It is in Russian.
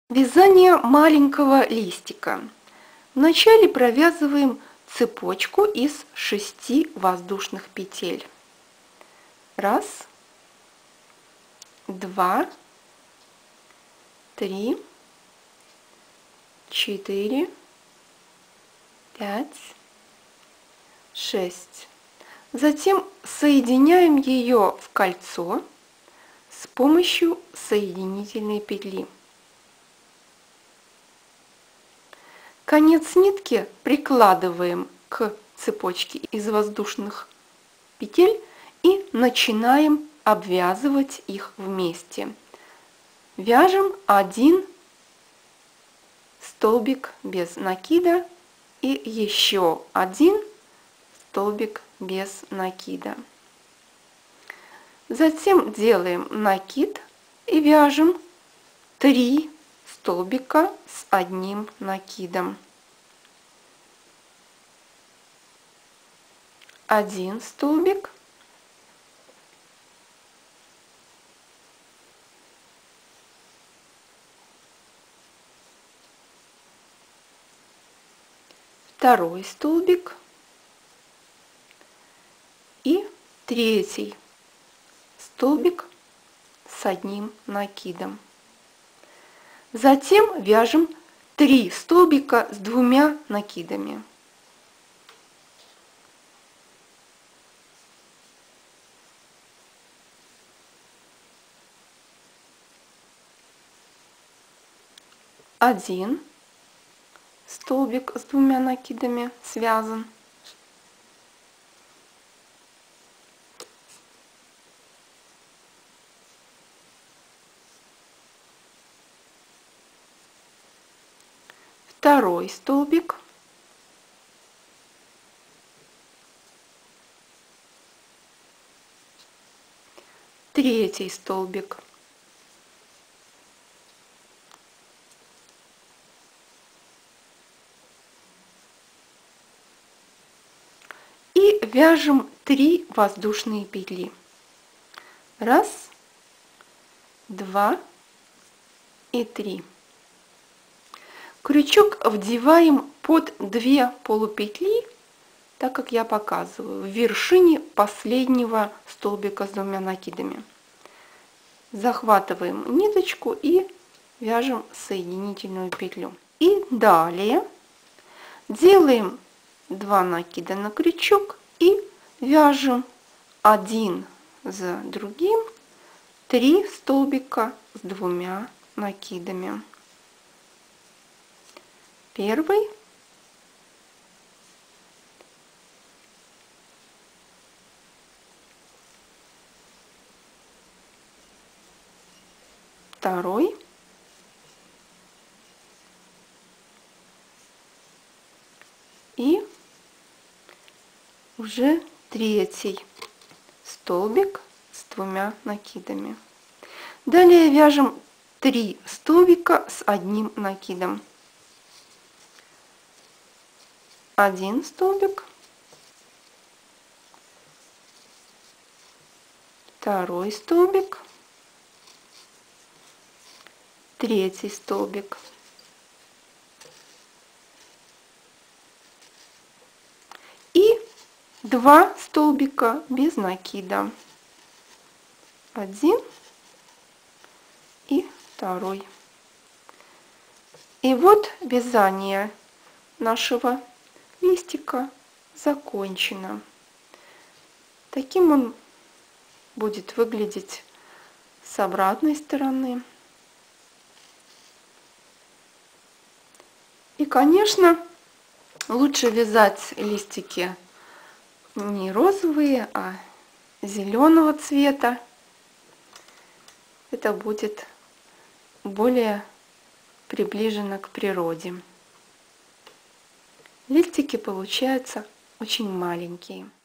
Вязание маленького листика. Вначале провязываем цепочку из 6 воздушных петель. 1, 2, 3, 4, 5, 6. Затем соединяем ее в кольцо с помощью соединительной петли. Конец нитки прикладываем к цепочке из воздушных петель и начинаем обвязывать их вместе. Вяжем 1 столбик без накида и еще 1 столбик без накида. Затем делаем накид и вяжем 3 столбика с 1 накидом. 1 столбик, 2 столбик и 3 столбик с 1 накидом. Затем вяжем 3 столбика с 2 накидами. Один столбик с 2 накидами связан. Второй столбик. Третий столбик. И вяжем 3 воздушные петли. 1, 2 и 3. Крючок вдеваем под 2 полупетли, так как я показываю, в вершине последнего столбика с 2 накидами. Захватываем ниточку и вяжем соединительную петлю. И далее делаем 2 накида на крючок и вяжем один за другим 3 столбика с 2 накидами. Первый, второй, и уже 3 столбик с 2 накидами. Далее вяжем 3 столбика с 1 накидом. 1 столбик, 2 столбик, 3 столбик. И 2 столбика без накида. 1 и 2. И вот вязание нашего листика закончено. Таким он будет выглядеть с обратной стороны. И, конечно, лучше вязать листики не розовые, а зеленого цвета. Это будет более приближено к природе. Листики получаются очень маленькие.